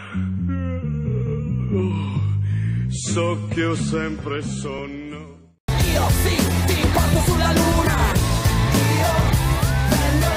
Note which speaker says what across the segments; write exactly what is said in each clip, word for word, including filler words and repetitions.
Speaker 1: So che ho sempre sonno.
Speaker 2: Io sì, ti porto sulla luna. Io vengo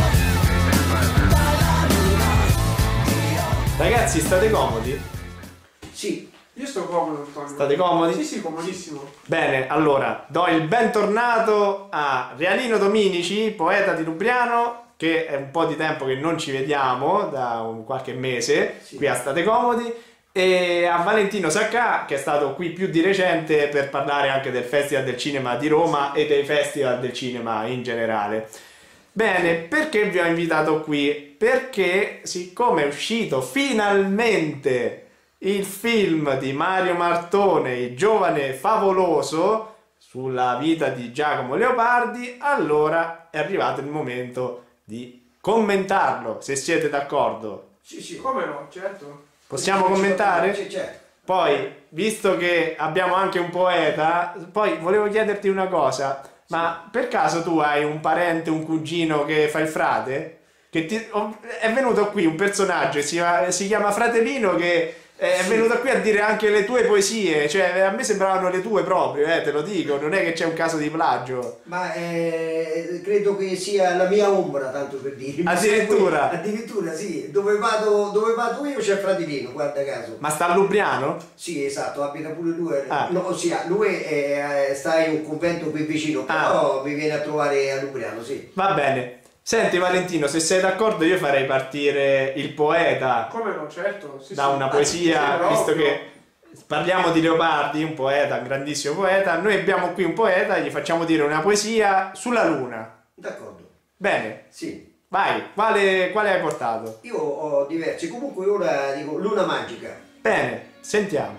Speaker 2: dalla luna. Io...
Speaker 3: Ragazzi, state comodi?
Speaker 4: Sì.
Speaker 5: Io sto comodo, Antonio.
Speaker 3: State comodi?
Speaker 5: Sì, sì, comodissimo.
Speaker 3: Bene, allora, do il bentornato a Realino Dominici, poeta di Lubriano, che è un po' di tempo che non ci vediamo, da un qualche mese, sì. Qui a State Comodi, e a Valentino Saccà, che è stato qui più di recente per parlare anche del Festival del Cinema di Roma e dei festival del cinema in generale. Bene, perché vi ho invitato qui? Perché siccome è uscito finalmente il film di Mario Martone, Il giovane favoloso, sulla vita di Giacomo Leopardi, allora è arrivato il momento di commentarlo, se siete d'accordo.
Speaker 5: Sì, sì, come no, certo.
Speaker 3: Possiamo commentare?
Speaker 4: Sì, certo.
Speaker 3: Poi, visto che abbiamo anche un poeta, poi volevo chiederti una cosa, ma per caso tu hai un parente, un cugino che fa il frate? Che ti... È venuto qui un personaggio, si, si chiama Fratelino, che è venuto qui a dire anche le tue poesie, cioè a me sembravano le tue proprio, eh, te lo dico, non è che c'è un caso di plagio.
Speaker 4: Ma eh, credo che sia la mia ombra, tanto per dire.
Speaker 3: Addirittura?
Speaker 4: Addirittura, sì. Dove vado, dove vado io c'è Fratellino, guarda caso.
Speaker 3: Ma sta a Lubriano?
Speaker 4: Sì, esatto, abita pure lui.
Speaker 3: Ah.
Speaker 4: No, ossia, lui è, sta in un convento qui vicino, però ah. mi viene a trovare a Lubriano, sì.
Speaker 3: Va bene. Senti Valentino, se sei d'accordo io farei partire il poeta.
Speaker 5: Come no, certo. Sì,
Speaker 3: da
Speaker 5: sì.
Speaker 3: una poesia,
Speaker 5: ah, sì,
Speaker 3: visto che parliamo di Leopardi, un poeta, un grandissimo poeta, noi abbiamo qui un poeta e gli facciamo dire una poesia sulla luna.
Speaker 4: D'accordo.
Speaker 3: Bene.
Speaker 4: Sì.
Speaker 3: Vai, quale, quale hai portato?
Speaker 4: Io ho diversi, comunque ora dico Luna Magica.
Speaker 3: Bene, sentiamo.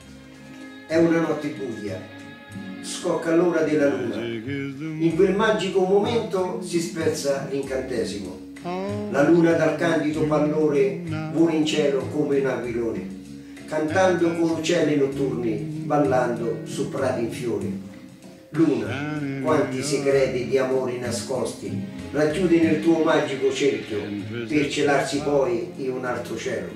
Speaker 4: È una notte buia. Scocca l'ora della luna. In quel magico momento si spezza l'incantesimo. La luna dal candido pallore vola in cielo come un aquilone, cantando con uccelli notturni, ballando su prati in fiori. Luna, quanti segreti di amore nascosti racchiudi nel tuo magico cerchio per celarsi poi in un altro cielo.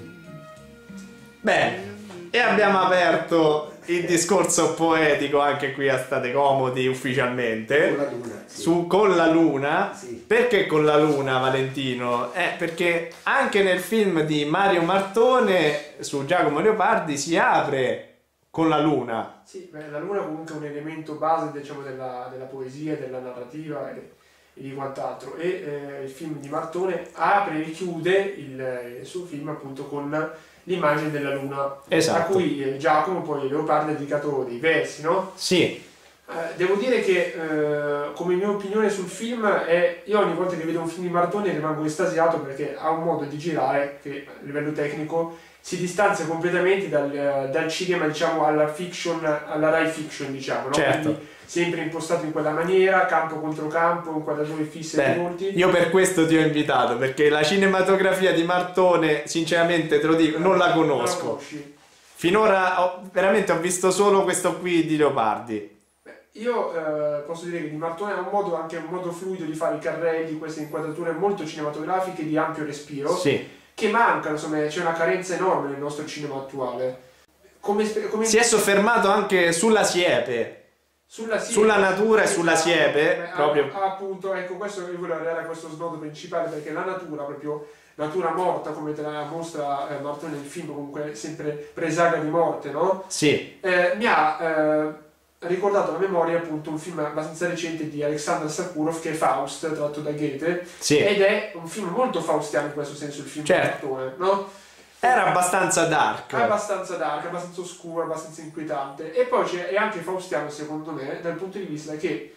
Speaker 3: Bene, e abbiamo aperto il discorso poetico anche qui a State Comodi ufficialmente.
Speaker 4: Con la luna, sì.
Speaker 3: Su Con la luna.
Speaker 4: Sì.
Speaker 3: Perché Con la luna, Valentino? Eh, perché anche nel film di Mario Martone su Giacomo Leopardi si apre con la luna.
Speaker 5: Sì, beh, la luna comunque è un elemento base, diciamo, della, della poesia, della narrativa e, e di quant'altro. E eh, il film di Martone apre e chiude il, il suo film appunto con l'immagine della luna,
Speaker 3: esatto.
Speaker 5: A cui eh, Giacomo poi Leopardi ha dedicato dei versi, no?
Speaker 3: Sì.
Speaker 5: Eh, devo dire che eh, come mia opinione sul film è, io ogni volta che vedo un film di Martone rimango estasiato perché ha un modo di girare che a livello tecnico si distanzia completamente dal, dal cinema, diciamo, alla fiction, alla Rai fiction, diciamo, no?
Speaker 3: Certo.
Speaker 5: Quindi sempre impostato in quella maniera, campo contro campo, inquadrature fisse e molti.
Speaker 3: Io per questo ti ho invitato, perché la cinematografia di Martone, sinceramente te lo dico, non la conosco.
Speaker 5: Non la
Speaker 3: Finora ho, veramente ho visto solo questo qui di Leopardi.
Speaker 5: Beh, io eh, posso dire che di Martone ha un modo, anche un modo fluido di fare i carrelli, queste inquadrature molto cinematografiche di ampio respiro,
Speaker 3: sì.
Speaker 5: Che mancano, insomma, c'è una carenza enorme nel nostro cinema attuale. Come, come...
Speaker 3: Si è soffermato anche sulla siepe.
Speaker 5: Sulla, siepe,
Speaker 3: sulla natura e sulla
Speaker 5: esatto.
Speaker 3: siepe.
Speaker 5: Beh,
Speaker 3: proprio.
Speaker 5: Appunto, ecco, questo io volevo arrivare a questo snodo principale, perché la natura, proprio natura morta, come te la mostra eh, Martone nel film, comunque sempre presaga di morte, no?
Speaker 3: Sì.
Speaker 5: Eh, mi ha eh, ricordato alla memoria appunto un film abbastanza recente di Alexander Sakurov che è Faust, tratto da Goethe,
Speaker 3: sì.
Speaker 5: Ed è un film molto faustiano in questo senso, il film
Speaker 3: certo.
Speaker 5: di Martone, no?
Speaker 3: Era abbastanza dark.
Speaker 5: Abbastanza dark, abbastanza oscuro, abbastanza inquietante. E poi c'è, è anche faustiano secondo me dal punto di vista che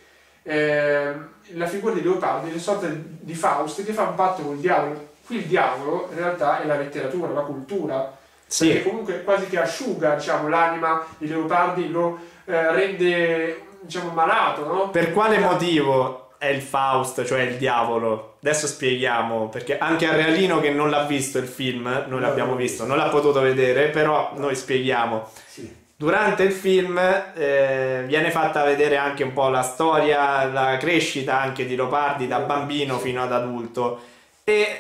Speaker 5: eh, la figura di Leopardi è una sorta di Faust che fa un patto col diavolo. Qui il diavolo in realtà è la letteratura, la cultura,
Speaker 3: sì.
Speaker 5: Perché comunque quasi che asciuga, diciamo, l'anima di Leopardi, lo eh, rende, diciamo, malato, no?
Speaker 3: Per quale motivo è il Faust, cioè il diavolo? Adesso spieghiamo, perché anche a Realino che non l'ha visto il film, noi l'abbiamo visto, non l'ha potuto vedere, però noi spieghiamo.
Speaker 4: Sì.
Speaker 3: Durante il film eh, viene fatta vedere anche un po' la storia, la crescita anche di Leopardi da bambino fino ad adulto, e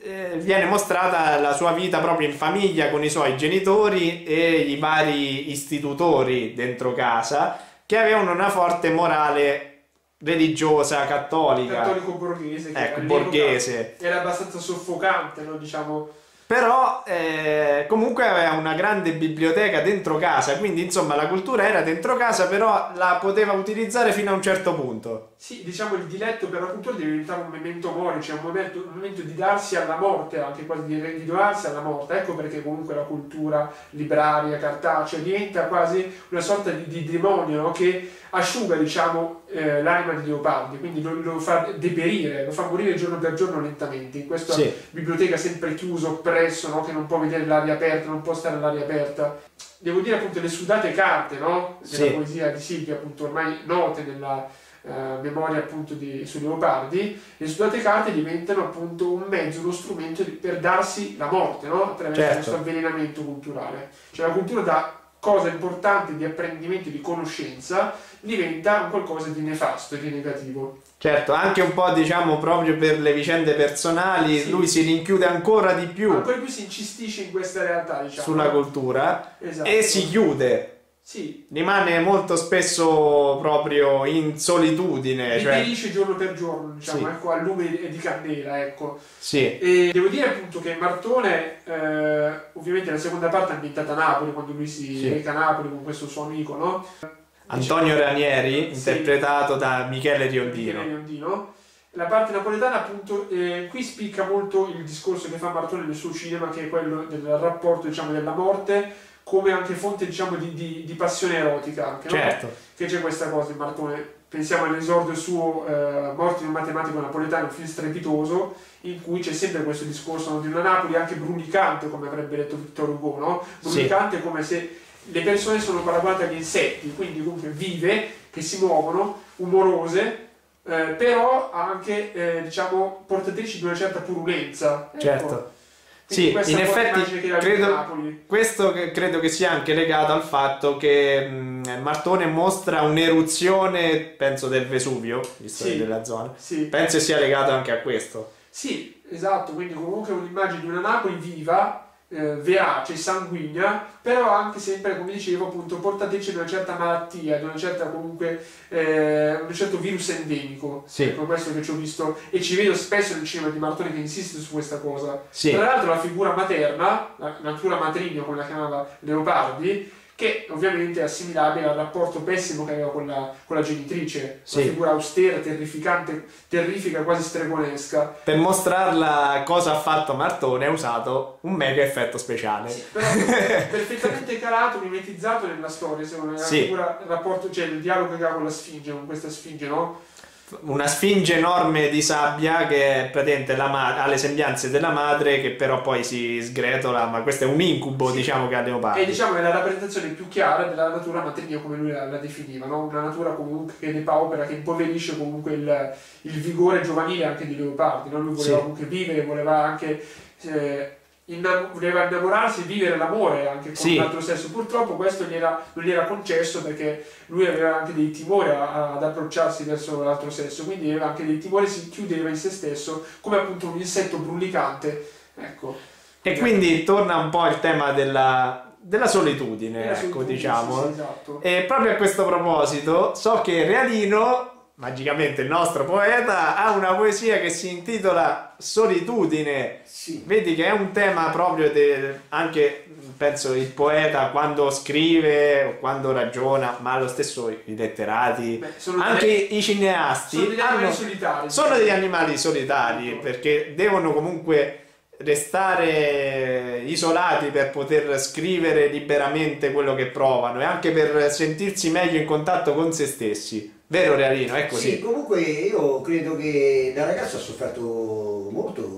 Speaker 3: eh, viene mostrata la sua vita proprio in famiglia con i suoi genitori e i vari istitutori dentro casa che avevano una forte morale religiosa, cattolica.
Speaker 5: Cattolico borghese. Che
Speaker 3: ecco,
Speaker 5: all'epoca
Speaker 3: borghese.
Speaker 5: Era abbastanza soffocante, no? Diciamo.
Speaker 3: Però eh, comunque aveva una grande biblioteca dentro casa, quindi insomma la cultura era dentro casa, però la poteva utilizzare fino a un certo punto.
Speaker 5: Sì, diciamo il diletto per la cultura deve diventare un memento mori, cioè un momento, un momento di darsi alla morte, anche quasi di, di donarsi alla morte. Ecco perché comunque la cultura libraria, cartacea, diventa quasi una sorta di, di demonio, no? Che asciuga, diciamo, eh, l'anima di Leopardi, quindi lo, lo fa deperire, lo fa morire giorno per giorno lentamente, in questa
Speaker 3: sì.
Speaker 5: biblioteca sempre chiusa, oppresso, no? Che non può vedere l'aria aperta, non può stare all'aria aperta. Devo dire appunto le sudate carte, no? Della
Speaker 3: sì.
Speaker 5: poesia di Silvia, appunto ormai note nella Uh, memoria appunto di, su Leopardi, le sudate carte diventano appunto un mezzo, uno strumento di, per darsi la morte, no? Attraverso
Speaker 3: certo.
Speaker 5: questo avvelenamento culturale. Cioè la cultura da cosa importante di apprendimento, di conoscenza, diventa un qualcosa di nefasto e di negativo.
Speaker 3: Certo, anche un po' diciamo proprio per le vicende personali, sì. Lui si rinchiude ancora di più.
Speaker 5: Ancora più si incistisce in questa realtà, diciamo.
Speaker 3: Sulla cultura.
Speaker 5: Esatto.
Speaker 3: E si chiude.
Speaker 5: Sì.
Speaker 3: Rimane molto spesso proprio in solitudine.
Speaker 5: Riperisce
Speaker 3: cioè...
Speaker 5: giorno per giorno, diciamo,
Speaker 3: sì.
Speaker 5: ecco, a lume di candela, ecco.
Speaker 3: Sì.
Speaker 5: E devo dire appunto che Martone, eh, ovviamente la seconda parte è ambientata a Napoli, quando lui si
Speaker 3: sì.
Speaker 5: reca a Napoli con questo suo amico, no?
Speaker 3: Antonio Ranieri,
Speaker 5: sì.
Speaker 3: interpretato da Michele Riondino.
Speaker 5: Michele Riondino. La parte napoletana appunto, eh, qui spicca molto il discorso che fa Martone nel suo cinema, che è quello del rapporto, diciamo, della morte come anche fonte, diciamo, di, di, di passione erotica anche, no?
Speaker 3: Certo.
Speaker 5: Che c'è questa cosa in Martone. Pensiamo all'esordio suo eh, Morti di un matematico napoletano, un film strepitoso in cui c'è sempre questo discorso, no, di una Napoli anche brulicante, come avrebbe detto Victor Hugo, no? Brulicante, sì. Come se le persone sono paragonate agli insetti, quindi comunque vive, che si muovono, umorose, eh, però anche eh, diciamo portatrici di una certa purulenza.
Speaker 3: Certo.
Speaker 5: Ecco.
Speaker 3: Sì, in effetti credo, questo che credo che sia anche legato al fatto che mh, Martone mostra un'eruzione, penso, del Vesuvio, visto
Speaker 5: sì,
Speaker 3: della zona.
Speaker 5: Sì.
Speaker 3: Penso sia legato anche a questo.
Speaker 5: Sì, esatto, quindi comunque un'immagine di una Napoli viva, eh, verace, sanguigna, però anche sempre, come dicevo, appunto, portatrice di una certa malattia, di una certa comunque eh, un certo virus endemico.
Speaker 3: Sì.
Speaker 5: Ecco, questo che ci ho visto e ci vedo spesso nel cinema di Martone che insiste su questa cosa.
Speaker 3: Sì.
Speaker 5: Tra l'altro la figura materna, la natura matrigna come la chiamava Leopardi, che ovviamente è assimilabile al rapporto pessimo che aveva con la, con la genitrice,
Speaker 3: sì.
Speaker 5: Una figura austera, terrificante, terrifica, quasi stregonesca.
Speaker 3: Per mostrarla cosa ha fatto Martone ha usato un mega effetto speciale.
Speaker 5: Sì, però perfettamente calato, mimetizzato nella storia, secondo me, la
Speaker 3: sì.
Speaker 5: figura, il rapporto, cioè il dialogo che ha con la Sfinge, con questa Sfinge, no?
Speaker 3: Una sfinge enorme di sabbia che praticamente la ma- ha le sembianze della madre, che però poi si sgretola, ma questo è un incubo, sì. Diciamo, che ha Leopardi.
Speaker 5: E diciamo è la rappresentazione più chiara della natura matrigna come lui la, la definiva, no? Una natura comunque che depaupera, che impoverisce comunque il, il vigore giovanile anche di Leopardi, no? Lui voleva sì. comunque vivere, voleva anche eh, innam- voleva innamorarsi e vivere l'amore anche con
Speaker 3: sì.
Speaker 5: un altro sesso. Purtroppo questo gli era, non gli era concesso perché lui aveva anche dei timori a, a, ad approcciarsi verso l'altro sesso, quindi aveva anche dei timori, si chiudeva in se stesso come appunto un insetto brulicante, ecco.
Speaker 3: E quindi torna un po' il tema della, della solitudine, della ecco, solitudine, diciamo.
Speaker 5: Sì, sì, esatto.
Speaker 3: E proprio a questo proposito so che Realino, magicamente il nostro poeta, ha una poesia che si intitola Solitudine.
Speaker 4: Sì.
Speaker 3: Vedi che è un tema proprio de, anche, penso, il poeta quando scrive o quando ragiona, ma lo stesso i letterati, Beh, anche delle, i cineasti
Speaker 5: sono degli
Speaker 3: hanno,
Speaker 5: animali solitari,
Speaker 3: sono degli animali solitari, perché devono comunque restare isolati per poter scrivere liberamente quello che provano e anche per sentirsi meglio in contatto con se stessi. Vero Realino? È così.
Speaker 4: Sì, comunque io credo che da ragazzo ha sofferto molto.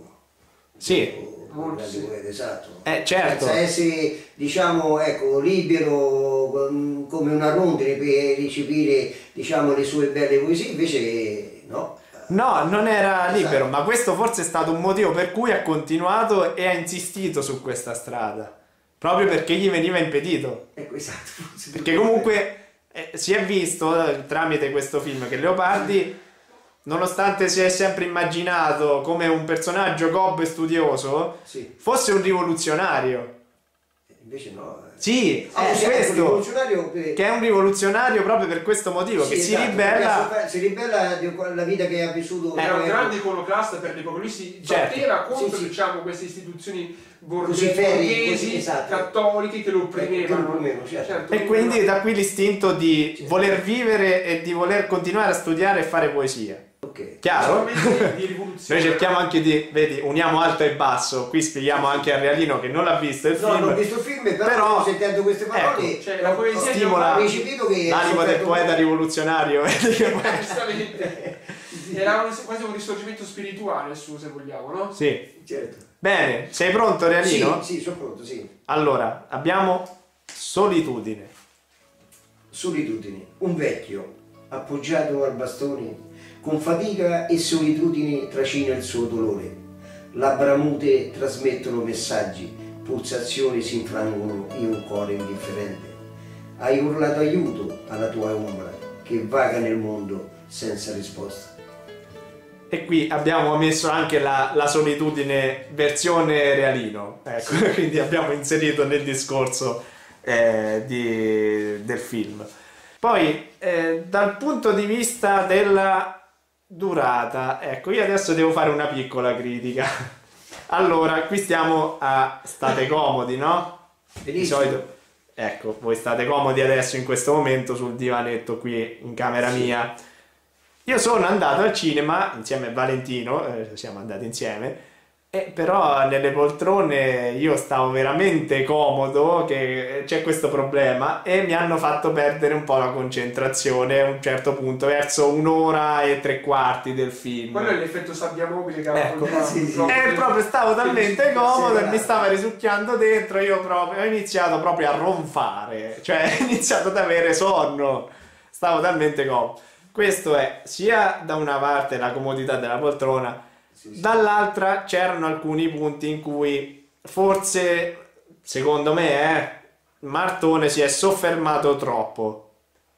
Speaker 3: Sì,
Speaker 4: molto, sì. Esatto.
Speaker 3: Eh, certo.
Speaker 4: Senza essere, diciamo, ecco, libero come una rondine per recepire, diciamo, le sue belle poesie, invece no.
Speaker 3: No, non era libero, esatto. Ma questo forse è stato un motivo per cui ha continuato e ha insistito su questa strada, proprio perché gli veniva impedito.
Speaker 4: Ecco, esatto.
Speaker 3: Perché comunque eh, si è visto eh, tramite questo film che Leopardi nonostante si è sempre immaginato come un personaggio gobbo e studioso,
Speaker 4: Sì.
Speaker 3: fosse un rivoluzionario.
Speaker 4: Invece no.
Speaker 3: Sì,
Speaker 4: Ah,
Speaker 3: è
Speaker 4: sì,
Speaker 3: questo,
Speaker 4: rivoluzionario che,
Speaker 3: che è un rivoluzionario proprio per questo motivo,
Speaker 4: sì,
Speaker 3: che si
Speaker 4: esatto,
Speaker 3: ribella...
Speaker 4: perché si ribella di la vita che ha vissuto.
Speaker 5: Era un
Speaker 4: eh,
Speaker 5: grande iconoclasta per l'epoca, lui si
Speaker 3: Certo.
Speaker 5: batteva contro
Speaker 4: Sì, sì.
Speaker 5: diciamo, queste istituzioni
Speaker 4: Così
Speaker 5: borghesi,
Speaker 4: ferri,
Speaker 5: borghesi,
Speaker 4: così, esatto.
Speaker 5: cattoliche che lo opprimevano.
Speaker 4: Che lo opprimevano, certo.
Speaker 3: E quindi da qui l'istinto di voler vivere e di voler continuare a studiare e fare poesia.
Speaker 4: Ok.
Speaker 3: Chiaro?
Speaker 5: Solamente di rivoluzione.
Speaker 3: Noi cerchiamo anche di, vedi, uniamo alto e basso. Qui spieghiamo anche a Realino che non l'ha visto il
Speaker 4: No,
Speaker 3: film.
Speaker 4: non ho visto il film, però,
Speaker 3: Però,
Speaker 4: sentendo queste parole
Speaker 3: ecco,
Speaker 5: cioè, la poesia
Speaker 3: stimola
Speaker 4: ho recepito che
Speaker 3: l'animo del
Speaker 4: sofferto
Speaker 3: poeta
Speaker 4: molto.
Speaker 3: rivoluzionario. vedi che poi-
Speaker 5: Giustamente. Era un- quasi un risorgimento spirituale su, se vogliamo, no?
Speaker 3: Sì.
Speaker 4: Certo.
Speaker 3: Bene, sei pronto Realino?
Speaker 4: Sì, sì, sono pronto, sì.
Speaker 3: Allora, abbiamo solitudine.
Speaker 4: Solitudine. Un vecchio, appoggiato al bastone, con fatica e solitudine trascina il suo dolore. Labbra mute trasmettono messaggi, pulsazioni si infrangono in un cuore indifferente. Hai urlato aiuto alla tua ombra, che vaga nel mondo senza risposta.
Speaker 3: E qui abbiamo messo anche la, la solitudine versione Realino, ecco, quindi abbiamo inserito nel discorso eh, di- del film. Poi, eh, dal punto di vista della durata, ecco, io adesso devo fare una piccola critica. Allora, qui stiamo a state comodi, no? Di
Speaker 4: Benissimo.
Speaker 3: solito, ecco, voi state comodi adesso in questo momento sul divanetto qui in camera
Speaker 4: Sì.
Speaker 3: mia. Io sono andato al cinema insieme a Valentino, eh, siamo andati insieme, e però nelle poltrone io stavo veramente comodo, che c'è questo problema, e mi hanno fatto perdere un po' la concentrazione a un certo punto, verso un'ora e tre quarti del film.
Speaker 5: Quello è l'effetto sabbia mobile che
Speaker 3: Ecco,
Speaker 5: aveva
Speaker 4: sì, sì.
Speaker 3: E proprio stavo talmente comodo e
Speaker 4: sì,
Speaker 3: mi stava risucchiando dentro, io proprio ho iniziato proprio a ronfare, cioè ho iniziato ad avere sonno, stavo talmente comodo. Questo è sia da una parte la comodità della poltrona,
Speaker 4: Sì, sì.
Speaker 3: dall'altra c'erano alcuni punti in cui forse, secondo me, eh, Martone si è soffermato troppo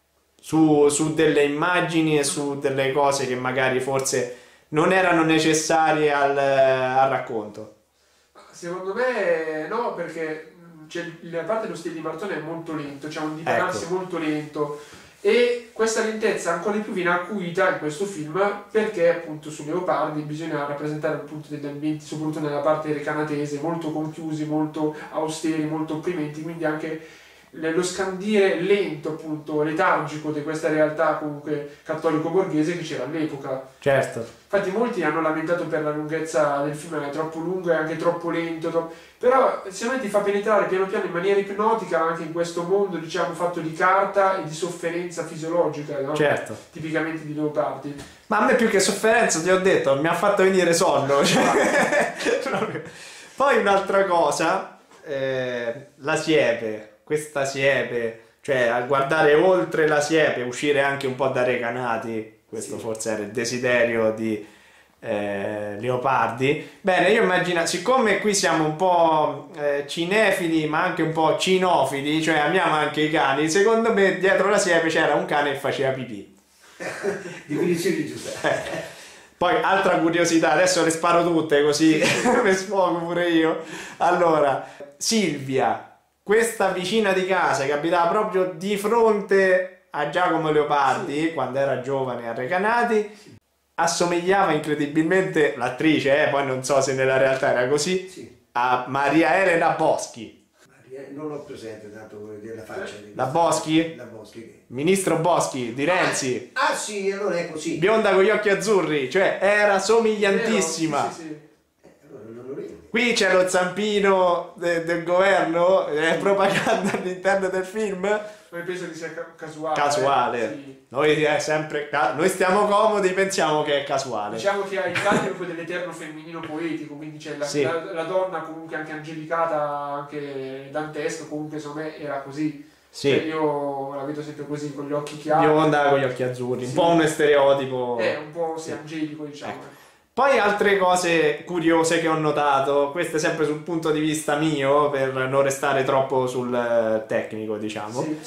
Speaker 3: su, su delle immagini e su delle cose che magari forse non erano necessarie al, al racconto.
Speaker 5: Secondo me no, perché mh, c'è, la parte dello stile di Martone è molto lento, c'è un dipanarsi
Speaker 3: Ecco.
Speaker 5: molto lento, e questa lentezza ancora di più viene acuita in questo film perché appunto su Leopardi bisogna rappresentare appunto degli ambienti, soprattutto nella parte recanatese, molto conchiusi, molto austeri, molto opprimenti, quindi anche le- lo scandire lento, appunto letargico di questa realtà comunque cattolico-borghese che c'era all'epoca.
Speaker 3: Certo.
Speaker 5: Infatti molti hanno lamentato per la lunghezza del film, è troppo lungo e anche troppo lento, troppo- però secondo me ti fa penetrare piano piano in maniera ipnotica anche in questo mondo, diciamo, fatto di carta e di sofferenza fisiologica, no?
Speaker 3: Certo.
Speaker 5: Tipicamente di Leopardi.
Speaker 3: Ma a me più che sofferenza, ti ho detto, mi ha fatto venire sonno. Cioè, proprio. Poi un'altra cosa, eh, la siepe, questa siepe, cioè a guardare oltre la siepe, uscire anche un po' da Recanati, questo
Speaker 4: Sì.
Speaker 3: forse era il desiderio di eh, Leopardi. Bene, io immagino, siccome qui siamo un po' eh, cinefili ma anche un po' cinofili, cioè amiamo anche i cani, secondo me dietro la siepe c'era un cane che faceva pipì.
Speaker 4: Definizioni giuste.
Speaker 3: Poi altra curiosità, adesso le sparo tutte così mi sfogo pure io. Allora, Silvia, questa vicina di casa che abitava proprio di fronte a Giacomo Leopardi quando era giovane a Recanati, assomigliava incredibilmente, l'attrice, eh, poi non so se nella realtà era così,
Speaker 4: Sì.
Speaker 3: a Maria Elena Boschi.
Speaker 4: Maria, non ho presente tanto della faccia di
Speaker 3: La Boschi?
Speaker 4: La Boschi. che-
Speaker 3: Ministro Boschi di Renzi,
Speaker 4: Ah sì, allora è così.
Speaker 3: bionda con gli occhi azzurri, cioè era somigliantissima.
Speaker 5: Vero? Sì, sì, sì.
Speaker 4: Eh, allora l'onorevole.
Speaker 3: Qui c'è lo zampino de- del governo, è propaganda all'interno del film.
Speaker 5: Ma penso che sia ca- casuale.
Speaker 3: Casuale.
Speaker 5: eh. Sì.
Speaker 3: Noi è sempre ca- noi stiamo comodi, pensiamo che è casuale.
Speaker 5: Diciamo che ha il calibro dell'eterno femminile poetico, quindi c'è la,
Speaker 3: Sì.
Speaker 5: la, la donna comunque anche angelicata, anche dantesca, comunque secondo me era così.
Speaker 3: Sì.
Speaker 5: Cioè, io la vedo sempre così, con gli occhi chiari.
Speaker 3: Bionda con gli occhi azzurri, un
Speaker 5: Sì.
Speaker 3: po' un stereotipo.
Speaker 5: È un po' sì,
Speaker 3: Sì.
Speaker 5: angelico, diciamo.
Speaker 3: Ecco. Poi altre cose curiose che ho notato, queste sempre sul punto di vista mio, per non restare troppo sul eh, tecnico, diciamo.
Speaker 5: Sì, sì.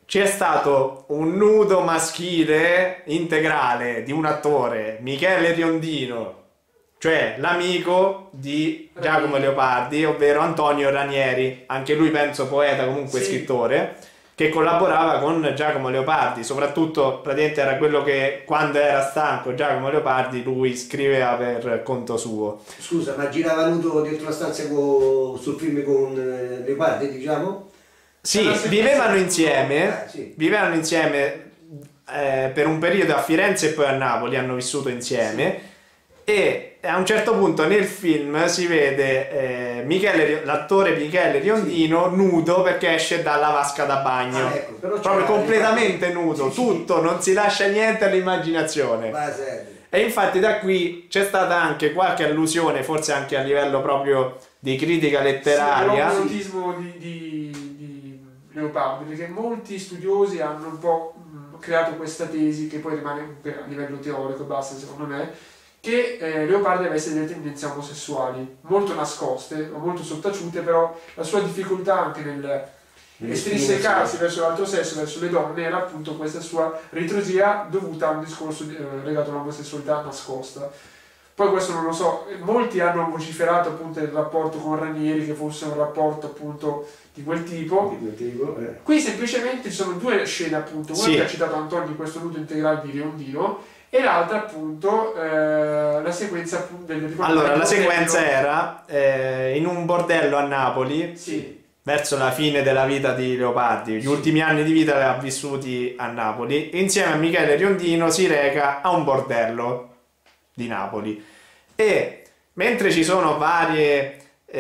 Speaker 3: c'è stato un nudo maschile integrale di un attore, Michele Riondino, cioè l'amico di Giacomo Leopardi, ovvero Antonio Ranieri, anche lui penso poeta, comunque
Speaker 5: Sì.
Speaker 3: scrittore, che collaborava con Giacomo Leopardi, soprattutto praticamente era quello che quando era stanco Giacomo Leopardi lui scriveva per conto suo.
Speaker 4: Scusa, ma girava nudo dentro la stanza co- sul film con eh, Leopardi, diciamo?
Speaker 3: Sì,
Speaker 5: Era sempre-
Speaker 3: vivevano insieme,
Speaker 4: Eh, sì.
Speaker 3: vivevano insieme eh, per un periodo a Firenze e poi a Napoli, hanno vissuto insieme e a un certo punto nel film si vede eh, Michele, l'attore Michele Riondino nudo perché esce dalla vasca da bagno,
Speaker 4: Ah, ecco, però
Speaker 3: proprio
Speaker 4: c'era-
Speaker 3: completamente nudo,
Speaker 4: Sì, sì.
Speaker 3: tutto, non si lascia niente all'immaginazione.
Speaker 4: Va serio.
Speaker 3: E infatti da qui c'è stata anche qualche allusione, forse anche a livello proprio di critica letteraria.
Speaker 5: Sì, l'autismo di, di, di Leopardi, perché molti studiosi hanno un po' mh, creato questa tesi, che poi rimane per- a livello teorico e basta secondo me, che eh, Leopardi avesse delle tendenze omosessuali, molto nascoste, o molto sottaciute, però la sua difficoltà anche nel estrinsecarsi verso l'altro sesso, verso le donne, era appunto questa sua ritrosia dovuta a un discorso eh, legato all'omosessualità nascosta. Poi questo non lo so, molti hanno vociferato appunto il rapporto con Ranieri, che fosse un rapporto appunto di quel tipo.
Speaker 4: Eh.
Speaker 5: Qui semplicemente ci sono due scene appunto, una
Speaker 3: Sì.
Speaker 5: che ha citato Antonio di questo nudo integrale di Riondino e l'altra appunto eh, la sequenza appunto del del-
Speaker 3: Allora,
Speaker 5: del
Speaker 3: la
Speaker 5: bordello.
Speaker 3: sequenza era eh, in un bordello a Napoli,
Speaker 5: Sì,
Speaker 3: verso la fine della vita di Leopardi, gli ultimi anni di vita li ha vissuti a Napoli, insieme a Michele Riondino si reca a un bordello di Napoli e mentre ci sono varie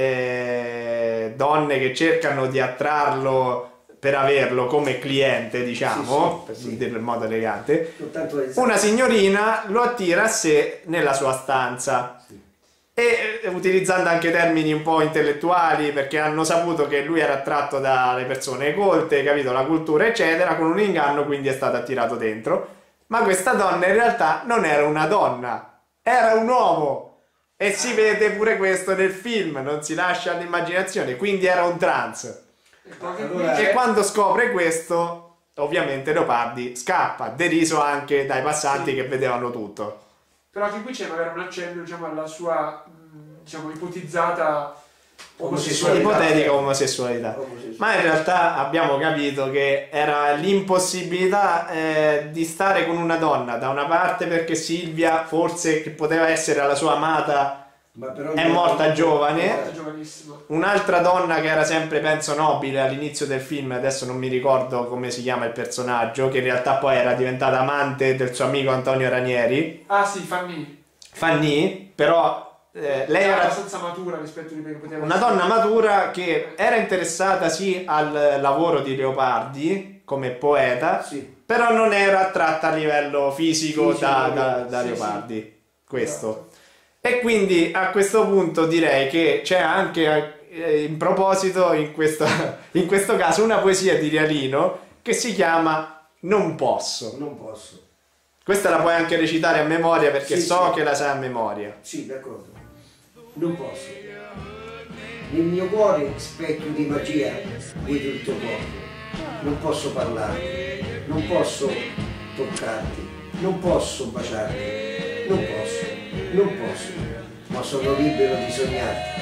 Speaker 3: eh, donne che cercano di attrarlo per averlo come cliente, diciamo,
Speaker 4: Sì, sì,
Speaker 3: per
Speaker 4: sì.
Speaker 3: dirlo in modo elegante,
Speaker 4: Soltanto le-
Speaker 3: una signorina lo attira a sé nella sua stanza. E eh, utilizzando anche termini un po' intellettuali, perché hanno saputo che lui era attratto dalle persone colte, capito, la cultura eccetera, con un inganno quindi è stato attirato dentro. Ma questa donna in realtà non era una donna, era un uomo. E si vede pure questo nel film, non si lascia all'immaginazione, quindi era un trans.
Speaker 5: e poi anche
Speaker 4: Allora-
Speaker 5: qui
Speaker 3: E
Speaker 5: c'è-
Speaker 3: quando scopre questo, ovviamente Leopardi scappa, deriso anche dai passanti
Speaker 5: Sì.
Speaker 3: che vedevano tutto.
Speaker 5: però anche qui c'è magari un accenno diciamo, alla sua mh, diciamo, ipotizzata omosessualità.
Speaker 3: Ipotetica omosessualità.
Speaker 4: Omosessualità.
Speaker 3: Ma in realtà abbiamo capito che era l'impossibilità eh, di stare con una donna, da una parte perché Silvia, forse che poteva essere la sua amata,
Speaker 4: Ma però
Speaker 3: è morta giovane.
Speaker 5: Molto giovanissimo.
Speaker 3: un'altra donna che era sempre, penso, nobile all'inizio del film, adesso non mi ricordo come si chiama il personaggio, che in realtà poi era diventata amante del suo amico Antonio Ranieri,
Speaker 5: Ah sì, Fanny.
Speaker 3: Fanny, però eh, lei
Speaker 5: Era
Speaker 3: era
Speaker 5: abbastanza matura rispetto a quello che poteva
Speaker 3: una
Speaker 5: essere.
Speaker 3: donna matura che era interessata sì al lavoro di Leopardi come poeta,
Speaker 4: Sì.
Speaker 3: però non era attratta a livello fisico,
Speaker 4: Fisico,
Speaker 3: da, da- da
Speaker 5: sì,
Speaker 3: Leopardi. Questo.
Speaker 5: Esatto.
Speaker 3: E quindi a questo punto direi che c'è anche eh, in proposito in, questa, in questo caso una poesia di Rialino che si chiama Non posso.
Speaker 4: Non posso.
Speaker 3: Questa la puoi anche recitare a memoria perché
Speaker 4: Sì,
Speaker 3: so
Speaker 4: sì.
Speaker 3: che la sai a memoria.
Speaker 4: Sì, d'accordo. Non posso. Nel mio cuore, specchio di magia, vedo il tuo corpo. Non posso parlarti, non posso toccarti, non posso baciarti, non posso, non posso, ma sono libero di sognarti.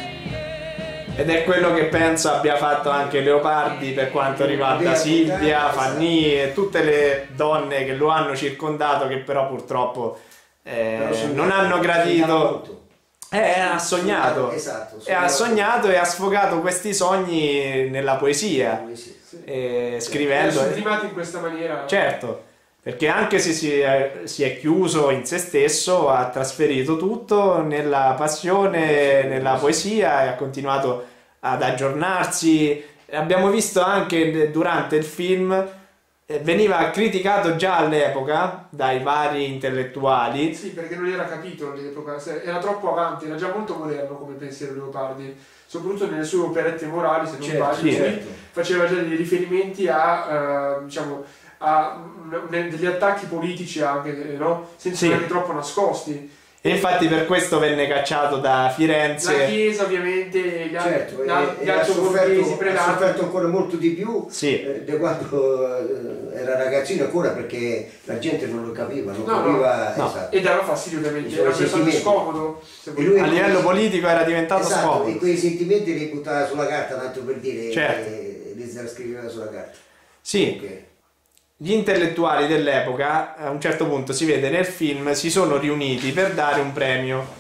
Speaker 3: Ed è quello che penso abbia fatto anche Leopardi per quanto riguarda
Speaker 4: Idea
Speaker 3: Silvia,
Speaker 4: fondata,
Speaker 3: Fanny e tutte le donne che lo hanno circondato che però purtroppo eh,
Speaker 4: Però sognavo,
Speaker 3: non hanno
Speaker 4: sognavo
Speaker 3: gradito.
Speaker 4: molto.
Speaker 3: Eh, ha sognato.
Speaker 4: Esatto,
Speaker 3: E ha sognato e ha sfogato questi sogni nella poesia,
Speaker 4: Sì, sì.
Speaker 3: eh,
Speaker 5: Era
Speaker 3: scrivendo.
Speaker 5: sublimato in questa maniera.
Speaker 3: Certo, perché anche se si è, si è chiuso in se stesso, ha trasferito tutto nella passione, nella poesia e ha continuato ad aggiornarsi. Abbiamo visto anche durante il film, eh, veniva criticato già all'epoca dai vari intellettuali.
Speaker 5: Sì, perché non era capito all'epoca, se- era troppo avanti, era già molto moderno come pensiero Leopardi, soprattutto nelle sue operette morali, se non
Speaker 4: Certo,
Speaker 5: sbaglio,
Speaker 3: sì,
Speaker 5: lui
Speaker 4: certo.
Speaker 5: faceva già dei riferimenti a, eh, diciamo, a un- un- degli attacchi politici anche, eh, no? Senza
Speaker 3: Sì.
Speaker 5: neanche troppo nascosti.
Speaker 3: E infatti per questo venne cacciato da Firenze.
Speaker 5: La chiesa ovviamente, gli
Speaker 4: Certo,
Speaker 5: gli-
Speaker 4: e,
Speaker 5: gli
Speaker 4: e ha,
Speaker 5: altri borghesi
Speaker 4: sofferto, ha
Speaker 5: prelati.
Speaker 4: sofferto ancora molto di più
Speaker 3: Sì.
Speaker 4: eh, di quando eh, era ragazzino ancora, perché la gente non lo capiva, non
Speaker 5: No, no,
Speaker 4: capiva
Speaker 3: no.
Speaker 4: esatto.
Speaker 5: E dava fastidio ovviamente,
Speaker 4: I suoi
Speaker 5: era un personaggio
Speaker 4: sentimenti.
Speaker 5: scomodo. se
Speaker 4: E
Speaker 5: vuoi.
Speaker 4: lui-
Speaker 3: A livello politico era diventato
Speaker 4: Esatto,
Speaker 3: scomodo.
Speaker 4: e quei sentimenti li buttava sulla carta, tanto per dire,
Speaker 3: Certo.
Speaker 4: eh, li scriveva sulla carta.
Speaker 3: Sì.
Speaker 4: Ok.
Speaker 3: Gli intellettuali dell'epoca, a un certo punto si vede nel film, si sono riuniti per dare un premio.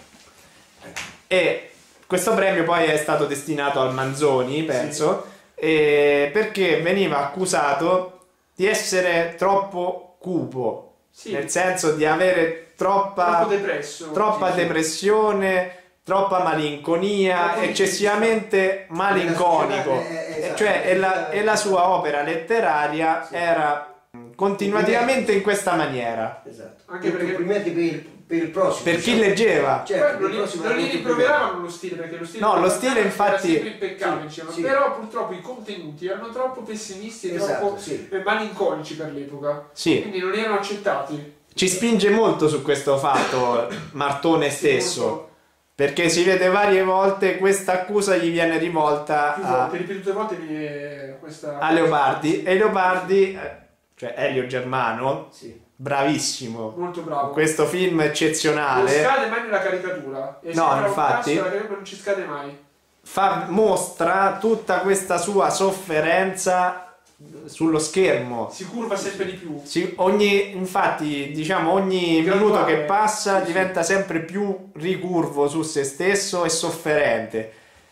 Speaker 3: E questo premio poi è stato destinato al Manzoni, penso, e perché veniva accusato di essere troppo cupo,
Speaker 5: Sì.
Speaker 3: nel senso di avere troppa,
Speaker 5: Troppo depresso.
Speaker 3: troppa
Speaker 5: Sì, sì.
Speaker 3: depressione, troppa malinconia,
Speaker 5: Troppo
Speaker 3: eccessivamente malinconico.
Speaker 4: Nella società, eh,
Speaker 3: E
Speaker 4: esatto.
Speaker 3: cioè, e la, e la sua opera letteraria
Speaker 4: Sì.
Speaker 3: era continuativamente in questa maniera.
Speaker 4: Esatto.
Speaker 5: Anche perché-
Speaker 4: complimenti per il, per il prossimo.
Speaker 3: Per chi
Speaker 4: diciamo.
Speaker 3: leggeva.
Speaker 4: Certo,
Speaker 5: Poi non
Speaker 4: il
Speaker 5: li,
Speaker 4: prossimo
Speaker 5: non
Speaker 4: era
Speaker 5: li
Speaker 4: molto
Speaker 5: rimproveravano lo stile, perché lo stile
Speaker 3: No, lo
Speaker 5: era
Speaker 3: stile infatti-
Speaker 5: sempre impeccabile,
Speaker 4: sì,
Speaker 5: dicevano,
Speaker 4: sì.
Speaker 5: però purtroppo i contenuti erano troppo pessimisti e
Speaker 4: Esatto,
Speaker 5: troppo
Speaker 4: sì.
Speaker 5: eh, malinconici per l'epoca,
Speaker 3: Sì.
Speaker 5: quindi non erano accettati.
Speaker 3: Ci spinge molto su questo fatto Martone stesso,
Speaker 5: Molto.
Speaker 3: perché si vede varie volte questa accusa gli viene rivolta
Speaker 5: Più
Speaker 3: a,
Speaker 5: volte, ripetute volte viene questa...
Speaker 3: a Leopardi, e Leopardi, eh, cioè Elio Germano,
Speaker 4: Sì.
Speaker 3: bravissimo,
Speaker 5: Molto bravo.
Speaker 3: questo film
Speaker 5: Non
Speaker 3: eccezionale,
Speaker 5: scade mai nella caricatura. E
Speaker 3: No,
Speaker 5: sembra un
Speaker 3: infatti.
Speaker 5: tasso, la caricatura non ci scade mai.
Speaker 3: fa, mostra tutta questa sua sofferenza sullo schermo.
Speaker 5: Si curva sempre di più.
Speaker 3: Si- ogni, infatti, diciamo, ogni
Speaker 5: Graduale.
Speaker 3: minuto che passa
Speaker 5: Sì, sì.
Speaker 3: diventa sempre più ricurvo su se stesso e sofferente.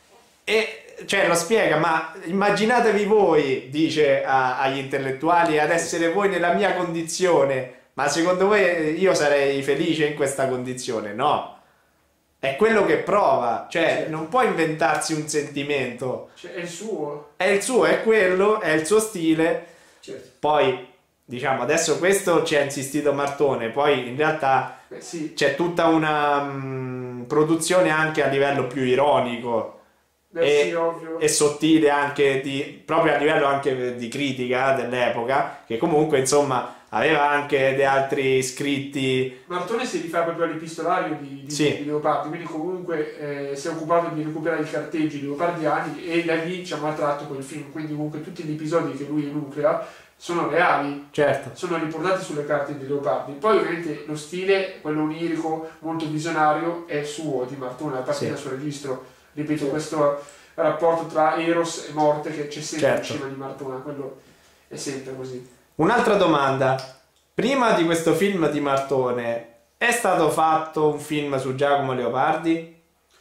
Speaker 3: E cioè lo spiega, ma immaginatevi voi, dice a- agli intellettuali, ad essere voi nella mia condizione. Ma secondo voi io sarei felice in questa condizione? No. È quello che prova, cioè
Speaker 4: Certo.
Speaker 3: non può inventarsi un sentimento.
Speaker 5: Cioè, è il suo.
Speaker 3: È il suo, è quello, è il suo stile.
Speaker 4: Certo.
Speaker 3: Poi, diciamo, adesso questo ci ha insistito Martone, poi in realtà
Speaker 5: Beh, sì.
Speaker 3: c'è tutta una mm, produzione anche a livello più ironico
Speaker 5: Beh,
Speaker 3: e,
Speaker 5: sì, ovvio.
Speaker 3: e sottile anche di, proprio a livello anche di critica dell'epoca, che comunque insomma aveva anche dei altri scritti.
Speaker 5: Martone si rifà proprio all'epistolario di, di,
Speaker 3: Sì.
Speaker 5: di Leopardi, quindi comunque eh, si è occupato di recuperare i carteggi leopardiani e da lì diciamo, ha tratto quel film, quindi comunque tutti gli episodi che lui enuclea sono reali,
Speaker 3: Certo,
Speaker 5: sono riportati sulle carte di Leopardi. Poi ovviamente lo stile, quello onirico, molto visionario, è suo, di Martone, a partire
Speaker 3: Sì.
Speaker 5: dal suo registro. Ripeto, questo rapporto tra Eros e morte che c'è sempre
Speaker 3: Certo.
Speaker 5: in cima di Martone, quello è sempre così.
Speaker 3: un'altra domanda. Prima di questo film di Martone è stato fatto un film su Giacomo Leopardi?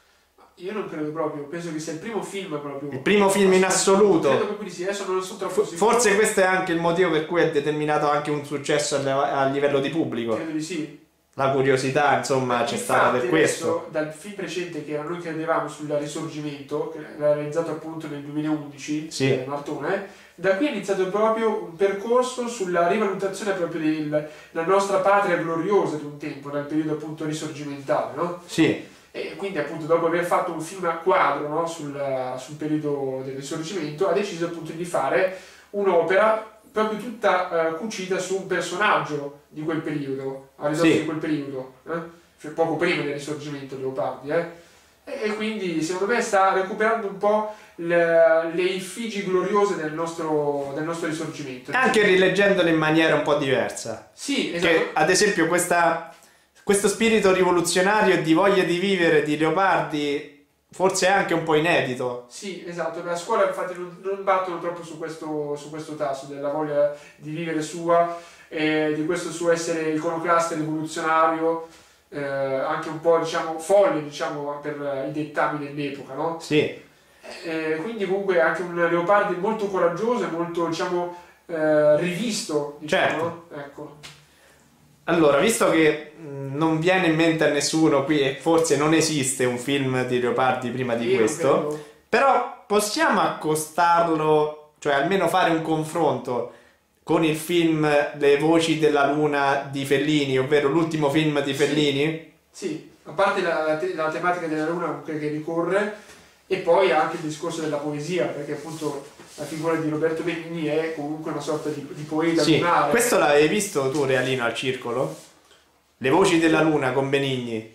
Speaker 5: Io non credo proprio, penso che sia il primo film proprio.
Speaker 3: Il primo film in assoluto?
Speaker 5: Credo proprio di sì, adesso non sono troppo sicuro.
Speaker 3: Forse questo è anche il motivo per cui ha determinato anche un successo a a livello di pubblico.
Speaker 5: Credo di sì.
Speaker 3: La curiosità, insomma, c'è stata
Speaker 5: Infatti,
Speaker 3: per questo.
Speaker 5: adesso, dal film precedente che noi credevamo sul Risorgimento, che l'ha realizzato appunto nel duemilaundici,
Speaker 3: Sì.
Speaker 5: eh, Martone, da qui è iniziato proprio un percorso sulla rivalutazione proprio del- della nostra patria gloriosa di un tempo, nel periodo appunto risorgimentale, no?
Speaker 3: Sì,
Speaker 5: E quindi appunto dopo aver fatto un film a quadro, no, sul, sul periodo del Risorgimento, ha deciso appunto di fare un'opera proprio tutta eh, cucita su un personaggio di quel periodo, a risorgere
Speaker 3: Sì.
Speaker 5: di quel periodo, eh? Cioè, poco prima del Risorgimento Leopardi, eh? E, e quindi secondo me sta recuperando un po' le, le effigi gloriose del nostro, del nostro Risorgimento.
Speaker 3: anche rileggendole in maniera un po' diversa.
Speaker 5: Sì, esatto.
Speaker 3: Che, ad esempio, questa, questo spirito rivoluzionario e di voglia di vivere di Leopardi forse è anche un po' inedito.
Speaker 5: Sì, esatto, la scuola infatti non, non battono troppo su questo, su questo tasso della voglia di vivere sua, e di questo suo essere iconoclasta rivoluzionario, eh, anche un po' diciamo folle diciamo, per i dettami dell'epoca, no?
Speaker 3: Sì,
Speaker 5: Eh, quindi comunque è anche un Leopardi molto coraggioso e molto diciamo eh, rivisto, diciamo,
Speaker 3: Certo.
Speaker 5: no? Ecco.
Speaker 3: allora, visto che mh, non viene in mente a nessuno qui e forse non esiste un film di Leopardi prima di
Speaker 5: Io
Speaker 3: questo,
Speaker 5: credo-
Speaker 3: però possiamo accostarlo, cioè almeno fare un confronto con il film Le voci della luna di Fellini, ovvero l'ultimo film di
Speaker 5: Sì.
Speaker 3: Fellini?
Speaker 5: Sì, a parte la, la te- la tematica della luna comunque che ricorre, e poi anche il discorso della poesia, perché appunto la figura di Roberto Benigni è comunque una sorta di, di poeta
Speaker 3: Sì,
Speaker 5: lunare.
Speaker 3: questo l'avevi visto tu, Realino, al circolo? Le voci della luna con Benigni?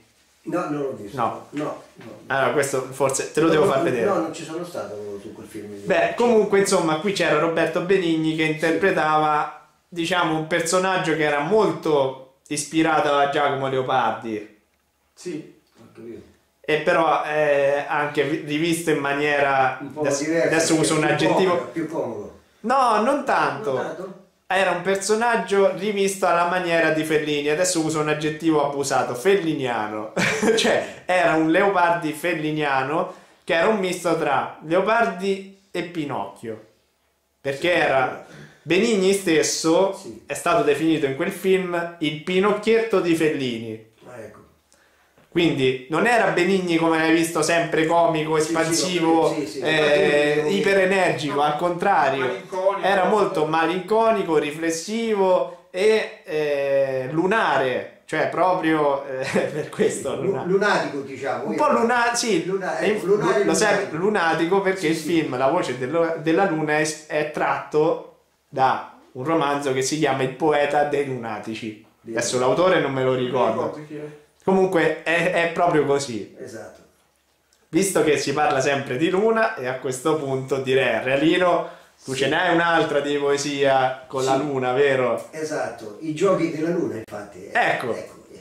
Speaker 4: No, non l'ho visto.
Speaker 3: No.
Speaker 4: No, no.
Speaker 3: Allora, questo forse te lo devo far vedere.
Speaker 4: No, non ci sono stato su quel film.
Speaker 3: Beh, comunque, insomma, qui c'era Roberto Benigni che interpretava, diciamo, un personaggio che era molto ispirato a Giacomo Leopardi.
Speaker 5: Sì.
Speaker 4: Ho capito.
Speaker 3: E però è anche rivisto in maniera...
Speaker 4: Un po'
Speaker 3: adesso,
Speaker 4: diversa,
Speaker 3: adesso uso un
Speaker 4: più
Speaker 3: aggettivo...
Speaker 4: comodo, più comodo.
Speaker 3: No, non tanto.
Speaker 4: Non tanto?
Speaker 3: Era un personaggio rivisto alla maniera di Fellini. Adesso uso un aggettivo abusato, felliniano. Cioè, era un Leopardi felliniano che era un misto tra Leopardi e Pinocchio. Perché era Benigni stesso,
Speaker 4: Sì.
Speaker 3: è stato definito in quel film il Pinocchietto di Fellini.
Speaker 4: Ah, ecco.
Speaker 3: Quindi non era Benigni come l'hai visto, sempre comico,
Speaker 4: Sì,
Speaker 3: espansivo,
Speaker 4: sì, sì, sì.
Speaker 3: eh,
Speaker 4: Infatti,
Speaker 3: iperenergico, al contrario.
Speaker 5: Malinconico.
Speaker 3: Era molto malinconico, riflessivo e eh, lunare, cioè proprio eh, per questo
Speaker 4: Lu-
Speaker 3: lunare.
Speaker 4: lunatico, diciamo.
Speaker 3: Un po' lunatico, sì,
Speaker 4: Luna-
Speaker 3: e-
Speaker 4: ecco, lunare-
Speaker 3: lo sai,
Speaker 4: lunatico.
Speaker 3: lunatico perché
Speaker 4: Sì,
Speaker 3: il
Speaker 4: sì.
Speaker 3: film La voce dello- della luna è, è tratto da un romanzo che si chiama Il poeta dei lunatici. Adesso l'autore non me lo
Speaker 5: Non mi
Speaker 3: ricordo.
Speaker 5: ricordo chi è.
Speaker 3: Comunque è, è proprio così.
Speaker 4: Esatto.
Speaker 3: Visto che si parla sempre di luna, e a questo punto direi, Realino, tu ce n'hai un'altra di poesia con la
Speaker 4: Sì.
Speaker 3: luna, vero?
Speaker 4: Esatto, i giochi della luna, infatti.
Speaker 3: Ecco.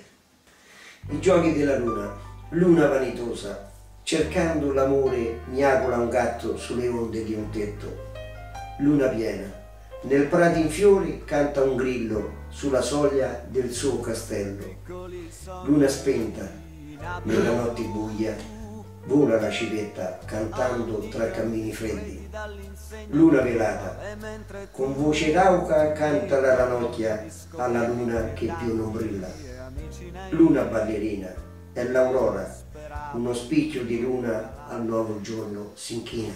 Speaker 4: I giochi della luna, luna vanitosa, cercando l'amore miagola un gatto sulle onde di un tetto. Luna piena, nel prato in fiori canta un grillo sulla soglia del suo castello. Luna spenta, nella notte buia, vola la civetta cantando tra cammini freddi. Luna velata, con voce rauca canta la ranocchia alla luna che più non brilla. Luna ballerina, è l'aurora, uno spicchio di luna al nuovo giorno s'inchina.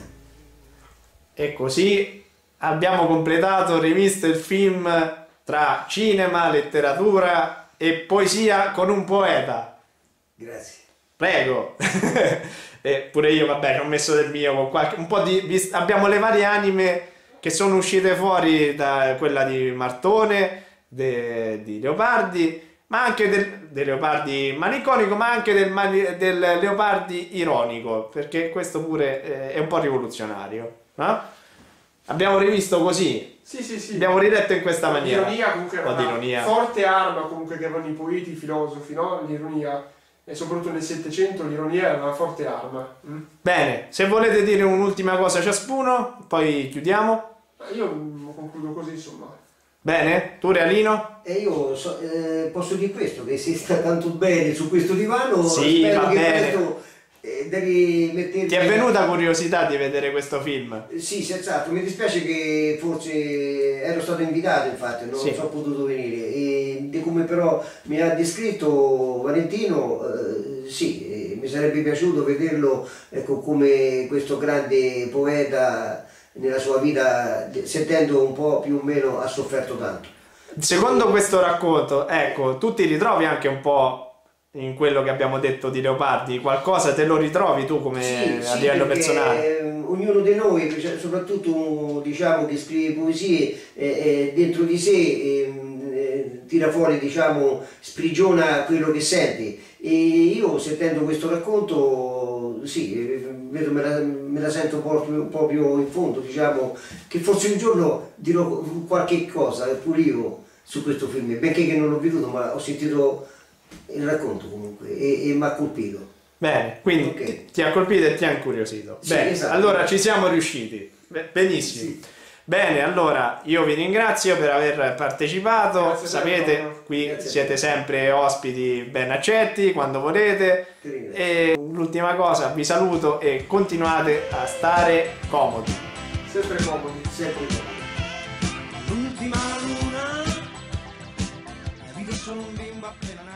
Speaker 3: E così abbiamo completato, rivisto il film tra cinema, letteratura e poesia con un poeta.
Speaker 4: Grazie.
Speaker 3: Prego. E pure io, vabbè, ci ho messo del mio con qualche un po' di vis- abbiamo le varie anime che sono uscite fuori, da quella di Martone, de- di Leopardi, ma anche del, del Leopardi malinconico, ma anche del, mani- del Leopardi ironico, perché questo pure eh, è un po' rivoluzionario, no? Abbiamo rivisto così,
Speaker 5: Sì, sì, sì.
Speaker 3: abbiamo riletto in questa maniera.
Speaker 5: L'ironia comunque
Speaker 3: Un
Speaker 5: è
Speaker 3: po' di
Speaker 5: una
Speaker 3: ironia.
Speaker 5: forte arma comunque che avevano i poeti, i filosofi, no? L'ironia, e soprattutto nel Settecento l'ironia era una forte arma. Mm?
Speaker 3: Bene, se volete dire un'ultima cosa ciascuno, poi chiudiamo.
Speaker 5: Ma Io mm, concludo così, insomma.
Speaker 3: Bene, tu Realino?
Speaker 4: E io so- eh, posso dire questo, che si sta tanto bene su questo divano,
Speaker 3: Sì,
Speaker 4: spero
Speaker 3: va
Speaker 4: che
Speaker 3: bene.
Speaker 4: presto eh, devi metterti...
Speaker 3: Ti è venuta curiosità di vedere questo film?
Speaker 4: Sì, sì, esatto, mi dispiace che forse ero stato invitato, infatti, non
Speaker 3: Sì.
Speaker 4: sono potuto venire. E di come però mi ha descritto Valentino, eh, sì, eh, mi sarebbe piaciuto vederlo, ecco, come questo grande poeta nella sua vita, sentendo un po' più o meno, ha sofferto tanto.
Speaker 3: Secondo questo racconto, ecco, tu ti ritrovi anche un po' in quello che abbiamo detto di Leopardi, qualcosa te lo ritrovi tu come
Speaker 4: Sì,
Speaker 3: a
Speaker 4: sì,
Speaker 3: livello
Speaker 4: perché,
Speaker 3: personale?
Speaker 4: eh, ognuno di noi, cioè, soprattutto diciamo che scrive poesie, eh, eh, dentro di sé eh, eh, tira fuori, diciamo, sprigiona quello che senti. E io sentendo questo racconto, sì, eh, vedo, me, la, me la sento proprio, proprio in fondo, diciamo, che forse un giorno dirò qualche cosa pure io su questo film, benché che non l'ho veduto, ma ho sentito il racconto comunque e, e mi ha colpito.
Speaker 3: Bene, quindi
Speaker 4: Ok.
Speaker 3: ti, ti ha colpito e ti ha incuriosito.
Speaker 4: Sì,
Speaker 3: Bene,
Speaker 4: esatto.
Speaker 3: allora ci siamo riusciti. Be- benissimo.
Speaker 4: Sì.
Speaker 3: Bene, allora io vi ringrazio per aver partecipato.
Speaker 5: Grazie a te,
Speaker 3: Sapete,
Speaker 5: Antonio.
Speaker 3: qui
Speaker 4: Grazie a
Speaker 3: siete
Speaker 4: te.
Speaker 3: sempre ospiti ben accetti quando volete.
Speaker 4: Ti ringrazio.
Speaker 3: E l'ultima cosa, vi saluto e continuate a stare comodi.
Speaker 5: Sempre comodi.
Speaker 4: Sempre così.
Speaker 2: L'ultima luna, la vita solo un bimbo appena